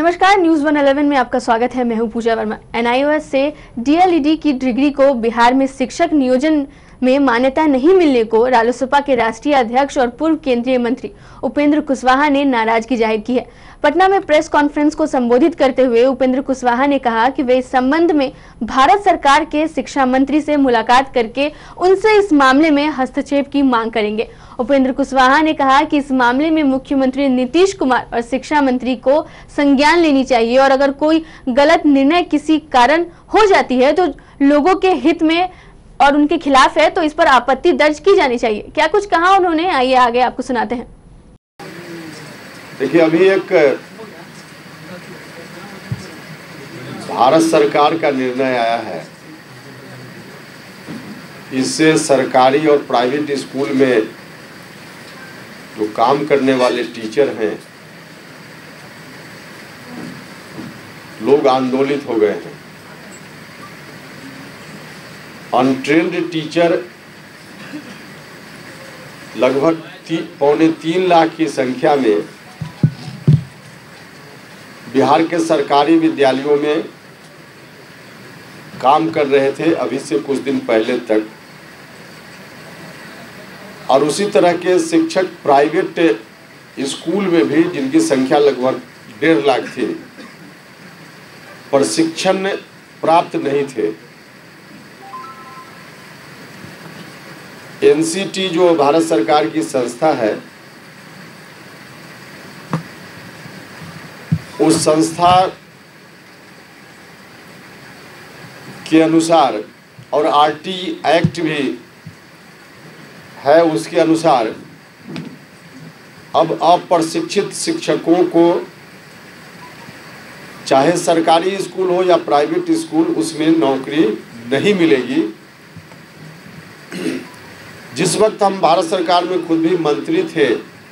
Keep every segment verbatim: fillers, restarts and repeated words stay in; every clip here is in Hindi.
नमस्कार, न्यूज वन इलेवन में आपका स्वागत है। मैं हूं पूजा वर्मा। एनआईओएस से डीएलईडी की डिग्री को बिहार में शिक्षक नियोजन में मान्यता नहीं मिलने को रालोसपा के राष्ट्रीय अध्यक्ष और पूर्व केंद्रीय मंत्री उपेंद्र कुशवाहा ने नाराजगी जाहिर की है। पटना में प्रेस कॉन्फ्रेंस को संबोधित करते हुए उपेंद्र कुशवाहा ने कहा कि वे इस संबंध में भारत सरकार के शिक्षा मंत्री से मुलाकात करके उनसे इस मामले में हस्तक्षेप की मांग करेंगे। उपेंद्र कुशवाहा ने कहा कि इस मामले में मुख्यमंत्री नीतीश कुमार और शिक्षा मंत्री को संज्ञान लेनी चाहिए और अगर कोई गलत निर्णय किसी कारण हो जाती है तो लोगों के हित में और उनके खिलाफ है तो इस पर आपत्ति दर्ज की जानी चाहिए। क्या कुछ कहा उन्होंने, आइए आगे आपको सुनाते हैं। देखिए, अभी एक भारत सरकार का निर्णय आया है। इससे सरकारी और प्राइवेट स्कूल में जो काम करने वाले टीचर हैं, लोग आंदोलित हो गए हैं। अनट्रेन्ड टीचर लगभग ती, पौने तीन लाख की संख्या में बिहार के सरकारी विद्यालयों में काम कर रहे थे अभी से कुछ दिन पहले तक, और उसी तरह के शिक्षक प्राइवेट स्कूल में भी जिनकी संख्या लगभग डेढ़ लाख थी, प्रशिक्षण प्राप्त नहीं थे। एनसीटी जो भारत सरकार की संस्था है, उस संस्था के अनुसार और आरटी एक्ट भी है, उसके अनुसार अब अप्रशिक्षित शिक्षकों को चाहे सरकारी स्कूल हो या प्राइवेट स्कूल, उसमें नौकरी नहीं मिलेगी। जिस वक्त हम भारत सरकार में खुद भी मंत्री थे,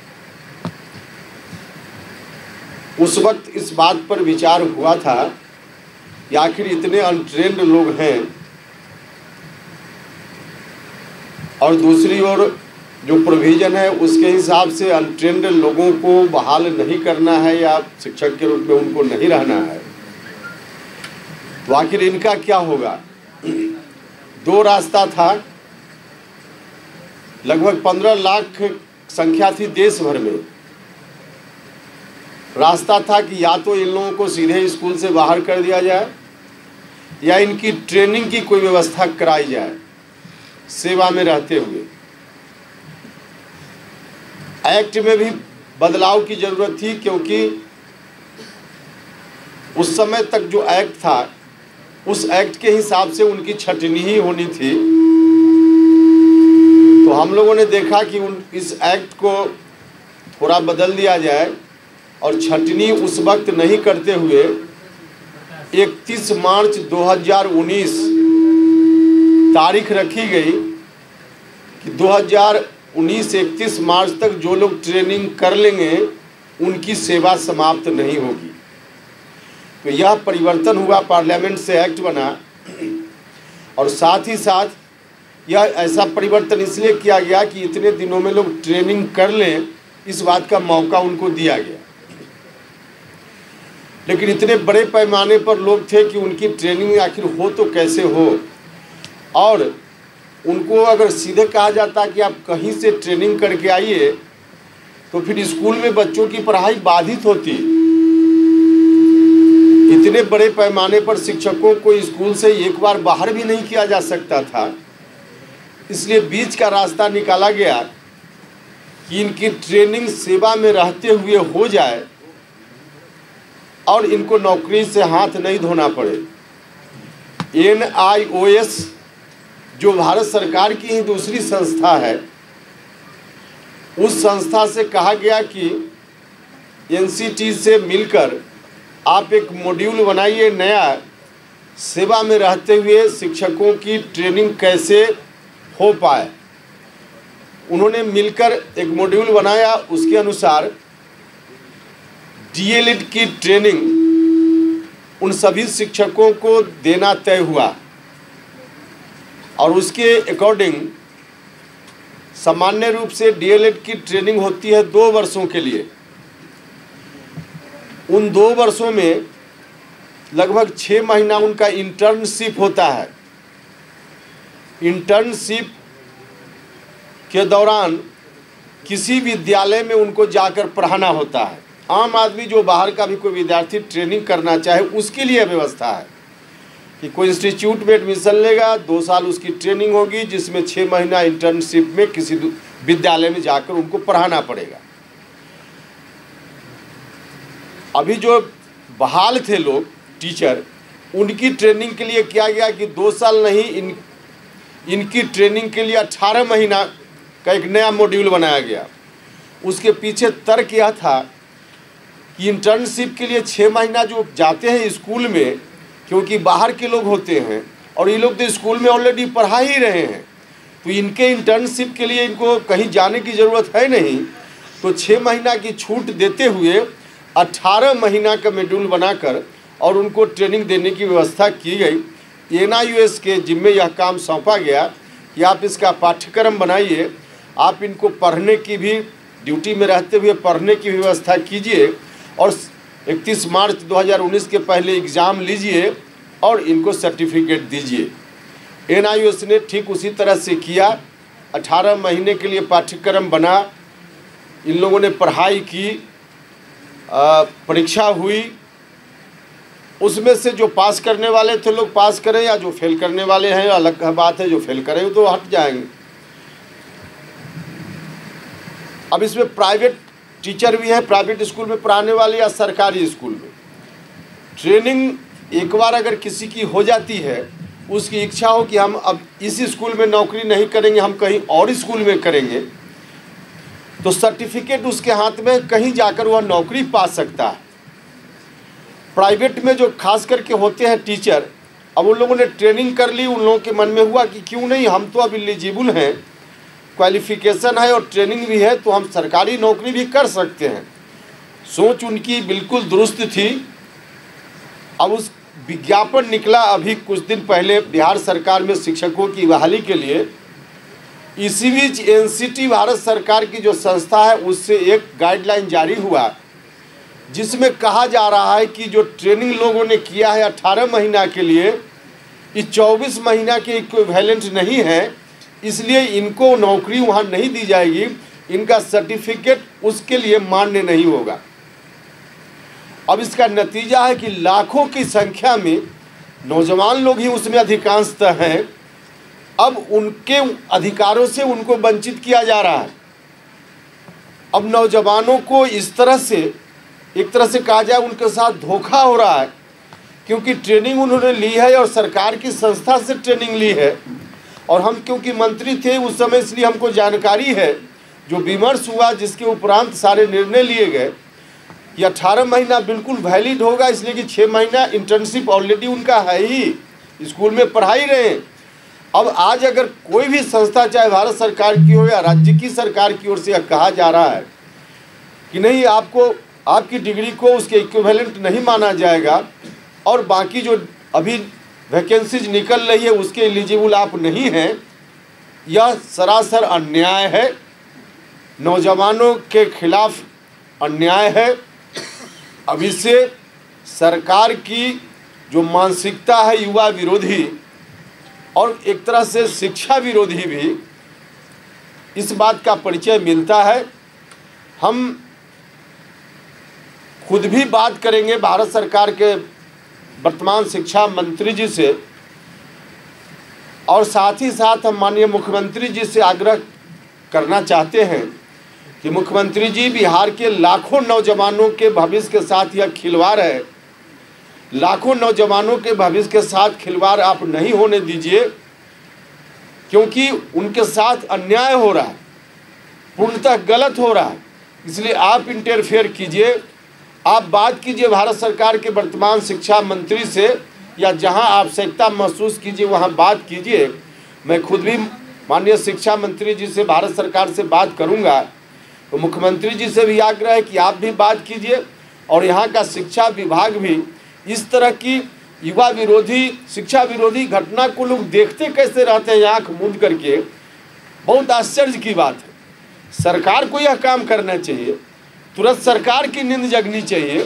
उस वक्त इस बात पर विचार हुआ था कि आखिर इतने अनट्रेन्ड लोग हैं और दूसरी ओर जो प्रोविजन है उसके हिसाब से अनट्रेन्ड लोगों को बहाल नहीं करना है या शिक्षक के रूप में उनको नहीं रहना है, तो आखिर इनका क्या होगा। दो रास्ता था। लगभग पंद्रह लाख संख्या थी देश भर में। रास्ता था कि या तो इन लोगों को सीधे स्कूल से बाहर कर दिया जाए या इनकी ट्रेनिंग की कोई व्यवस्था कराई जाए सेवा में रहते हुए। एक्ट में भी बदलाव की जरूरत थी, क्योंकि उस समय तक जो एक्ट था उस एक्ट के हिसाब से उनकी छटनी ही होनी थी। तो हम लोगों ने देखा कि उन इस एक्ट को थोड़ा बदल दिया जाए और छटनी उस वक्त नहीं करते हुए इकतीस मार्च दो हज़ार उन्नीस तारीख रखी गई कि दो हज़ार उन्नीस इकतीस मार्च तक जो लोग ट्रेनिंग कर लेंगे उनकी सेवा समाप्त नहीं होगी। तो यह परिवर्तन हुआ, पार्लियामेंट से एक्ट बना, और साथ ही साथ यह ऐसा परिवर्तन इसलिए किया गया कि इतने दिनों में लोग ट्रेनिंग कर लें, इस बात का मौका उनको दिया गया। लेकिन इतने बड़े पैमाने पर लोग थे कि उनकी ट्रेनिंग आखिर हो तो कैसे हो, और उनको अगर सीधे कहा जाता कि आप कहीं से ट्रेनिंग करके आइए तो फिर स्कूल में बच्चों की पढ़ाई बाधित होती। इतने बड़े पैमाने पर शिक्षकों को स्कूल से एक बार बाहर भी नहीं किया जा सकता था। इसलिए बीच का रास्ता निकाला गया कि इनकी ट्रेनिंग सेवा में रहते हुए हो जाए और इनको नौकरी से हाथ नहीं धोना पड़े। एनआईओएस जो भारत सरकार की ही दूसरी संस्था है, उस संस्था से कहा गया कि एनसीटी से मिलकर आप एक मॉड्यूल बनाइए नया, सेवा में रहते हुए शिक्षकों की ट्रेनिंग कैसे हो पाए। उन्होंने मिलकर एक मॉड्यूल बनाया। उसके अनुसार डीएलएड की ट्रेनिंग उन सभी शिक्षकों को देना तय हुआ, और उसके अकॉर्डिंग सामान्य रूप से डीएलएड की ट्रेनिंग होती है दो वर्षों के लिए। उन दो वर्षों में लगभग छः महीना उनका इंटर्नशिप होता है। इंटर्नशिप के दौरान किसी विद्यालय में उनको जाकर पढ़ाना होता है। आम आदमी जो बाहर का भी कोई विद्यार्थी ट्रेनिंग करना चाहे उसके लिए व्यवस्था है कि कोई इंस्टीट्यूट में एडमिशन लेगा, दो साल उसकी ट्रेनिंग होगी, जिसमें छः महीना इंटर्नशिप में किसी विद्यालय में जाकर उनको पढ़ाना पड़ेगा। अभी जो बहाल थे लोग टीचर, उनकी ट्रेनिंग के लिए किया गया कि दो साल नहीं, इन इनकी ट्रेनिंग के लिए अठारह महीना का एक नया मॉड्यूल बनाया गया। उसके पीछे तर्क यह था कि इंटर्नशिप के लिए छः महीना जो जाते हैं स्कूल में, क्योंकि बाहर के लोग होते हैं और ये लोग तो स्कूल में ऑलरेडी पढ़ा ही रहे हैं, तो इनके इंटर्नशिप के लिए इनको कहीं जाने की ज़रूरत है नहीं। तो छः महीना की छूट देते हुए अठारह महीना का मॉड्यूल बनाकर और उनको ट्रेनिंग देने की व्यवस्था की गई। एन आई ओ एस के जिम्मे यह काम सौंपा गया कि आप इसका पाठ्यक्रम बनाइए, आप इनको पढ़ने की भी ड्यूटी में रहते हुए पढ़ने की व्यवस्था कीजिए और इकतीस मार्च दो हज़ार उन्नीस के पहले एग्ज़ाम लीजिए और इनको सर्टिफिकेट दीजिए। एन आई ओ एस ने ठीक उसी तरह से किया। अठारह महीने के लिए पाठ्यक्रम बना, इन लोगों ने पढ़ाई की, परीक्षा हुई, उसमें से जो पास करने वाले थे लोग पास करें या जो फेल करने वाले हैं अलग बात है, जो फेल करें तो हट जाएंगे। अब इसमें प्राइवेट टीचर भी हैं, प्राइवेट स्कूल में पढ़ाने वाले या सरकारी स्कूल में। ट्रेनिंग एक बार अगर किसी की हो जाती है, उसकी इच्छा हो कि हम अब इस स्कूल में नौकरी नहीं करेंगे, हम कहीं और स्कूल में करेंगे, तो सर्टिफिकेट उसके हाथ में, कहीं जाकर वह नौकरी पा सकता है। प्राइवेट में जो खास करके होते हैं टीचर, अब उन लोगों ने ट्रेनिंग कर ली, उन लोगों के मन में हुआ कि क्यों नहीं, हम तो अब एलिजिबल हैं, क्वालिफिकेशन है और ट्रेनिंग भी है, तो हम सरकारी नौकरी भी कर सकते हैं। सोच उनकी बिल्कुल दुरुस्त थी। अब उस विज्ञापन निकला अभी कुछ दिन पहले बिहार सरकार में शिक्षकों की बहाली के लिए। इसी बीच एन सी टी भारत सरकार की जो संस्था है उससे एक गाइडलाइन जारी हुआ, जिसमें कहा जा रहा है कि जो ट्रेनिंग लोगों ने किया है अठारह महीना के लिए, ये चौबीस महीना के इक्विवेलेंट नहीं है, इसलिए इनको नौकरी वहाँ नहीं दी जाएगी, इनका सर्टिफिकेट उसके लिए मान्य नहीं होगा। अब इसका नतीजा है कि लाखों की संख्या में नौजवान लोग ही उसमें अधिकांशतः हैं। अब उनके अधिकारों से उनको वंचित किया जा रहा है। अब नौजवानों को इस तरह से, एक तरह से कहा जाए, उनके साथ धोखा हो रहा है, क्योंकि ट्रेनिंग उन्होंने ली है और सरकार की संस्था से ट्रेनिंग ली है। और हम क्योंकि मंत्री थे उस समय, इसलिए हमको जानकारी है, जो विमर्श हुआ जिसके उपरांत सारे निर्णय लिए गए कि अठारह महीना बिल्कुल वैलिड होगा, इसलिए कि छः महीना इंटर्नशिप ऑलरेडी उनका है ही, स्कूल में पढ़ाई रहे हैं। अब आज अगर कोई भी संस्था, चाहे भारत सरकार की हो या राज्य की सरकार की ओर से कहा जा रहा है कि नहीं, आपको आपकी डिग्री को उसके इक्विवेलेंट नहीं माना जाएगा और बाकी जो अभी वैकेंसीज निकल रही है उसके एलिजिबल आप नहीं हैं, यह सरासर अन्याय है, नौजवानों के खिलाफ अन्याय है। अब इससे सरकार की जो मानसिकता है युवा विरोधी और एक तरह से शिक्षा विरोधी भी, इस बात का परिचय मिलता है। हम खुद भी बात करेंगे भारत सरकार के वर्तमान शिक्षा मंत्री जी से, और साथ ही साथ हम माननीय मुख्यमंत्री जी से आग्रह करना चाहते हैं कि मुख्यमंत्री जी, बिहार के लाखों नौजवानों के भविष्य के साथ यह खिलवाड़ है, लाखों नौजवानों के भविष्य के साथ खिलवाड़ आप नहीं होने दीजिए, क्योंकि उनके साथ अन्याय हो रहा है, पूर्णतः गलत हो रहा है। इसलिए आप इंटरफेयर कीजिए, आप बात कीजिए भारत सरकार के वर्तमान शिक्षा मंत्री से, या जहां आवश्यकता महसूस कीजिए वहां बात कीजिए। मैं खुद भी माननीय शिक्षा मंत्री जी से, भारत सरकार से बात करूंगा, तो मुख्यमंत्री जी से भी आग्रह है कि आप भी बात कीजिए और यहाँ का शिक्षा विभाग भी इस तरह की युवा विरोधी, शिक्षा विरोधी घटना को लोग देखते कैसे रहते हैं आँख मूंद करके, बहुत आश्चर्य की बात है। सरकार को यह काम करना चाहिए, तुरंत सरकार की नींद जगनी चाहिए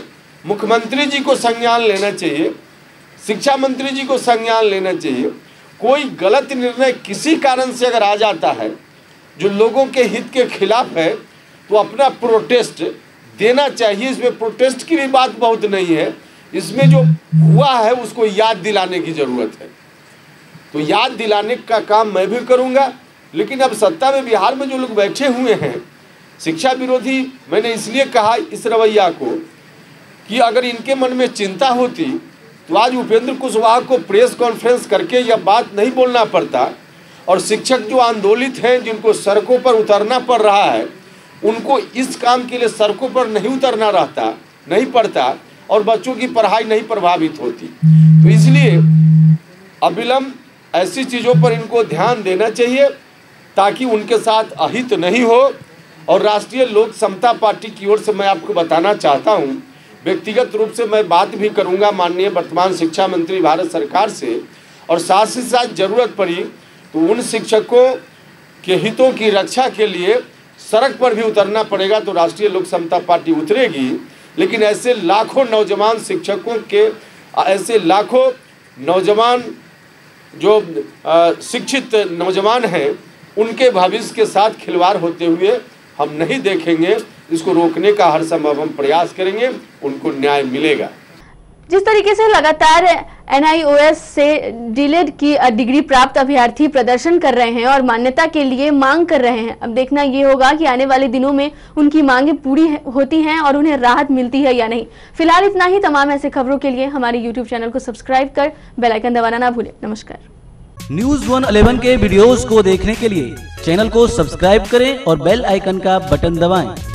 मुख्यमंत्री जी को संज्ञान लेना चाहिए, शिक्षा मंत्री जी को संज्ञान लेना चाहिए। कोई गलत निर्णय किसी कारण से अगर आ जाता है जो लोगों के हित के खिलाफ है तो अपना प्रोटेस्ट देना चाहिए। इसमें प्रोटेस्ट की भी बात बहुत नहीं है, इसमें जो हुआ है उसको याद दिलाने की ज़रूरत है। तो याद दिलाने का काम मैं भी करूँगा। लेकिन अब सत्ता में बिहार में जो लोग बैठे हुए हैं शिक्षा विरोधी, मैंने इसलिए कहा इस रवैया को कि अगर इनके मन में चिंता होती तो आज उपेंद्र कुशवाहा को प्रेस कॉन्फ्रेंस करके यह बात नहीं बोलना पड़ता, और शिक्षक जो आंदोलित हैं जिनको सड़कों पर उतरना पड़ रहा है उनको इस काम के लिए सड़कों पर नहीं उतरना रहता नहीं पड़ता और बच्चों की पढ़ाई नहीं प्रभावित होती। तो इसलिए अविलंब ऐसी चीज़ों पर इनको ध्यान देना चाहिए ताकि उनके साथ अहित नहीं हो। और राष्ट्रीय लोक समता पार्टी की ओर से मैं आपको बताना चाहता हूँ, व्यक्तिगत रूप से मैं बात भी करूँगा माननीय वर्तमान शिक्षा मंत्री भारत सरकार से, और साथ ही साथ ज़रूरत पड़ी तो उन शिक्षकों के हितों की रक्षा के लिए सड़क पर भी उतरना पड़ेगा तो राष्ट्रीय लोक समता पार्टी उतरेगी। लेकिन ऐसे लाखों नौजवान शिक्षकों के, ऐसे लाखों नौजवान जो शिक्षित नौजवान हैं उनके भविष्य के साथ खिलवाड़ होते हुए हम नहीं देखेंगे। इसको रोकने का हर संभव हम प्रयास करेंगे, उनको न्याय मिलेगा। जिस तरीके से लगातार एन आई ओ एस से डीलेड की डिग्री प्राप्त अभ्यर्थी प्रदर्शन कर रहे हैं और मान्यता के लिए मांग कर रहे हैं, अब देखना ये होगा कि आने वाले दिनों में उनकी मांगें पूरी होती हैं और उन्हें राहत मिलती है या नहीं। फिलहाल इतना ही। तमाम ऐसे खबरों के लिए हमारे यूट्यूब चैनल को सब्सक्राइब कर बेल आइकन दबाना ना भूलें। नमस्कार। न्यूज़ वन इलेवन के वीडियोस को देखने के लिए चैनल को सब्सक्राइब करें और बेल आइकन का बटन दबाएं।